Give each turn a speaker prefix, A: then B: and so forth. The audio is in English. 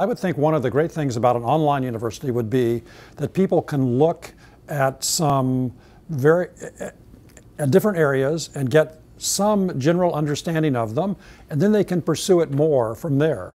A: I would think one of the great things about an online university would be that people can look at some at different areas and get some general understanding of them, and then they can pursue it more from there.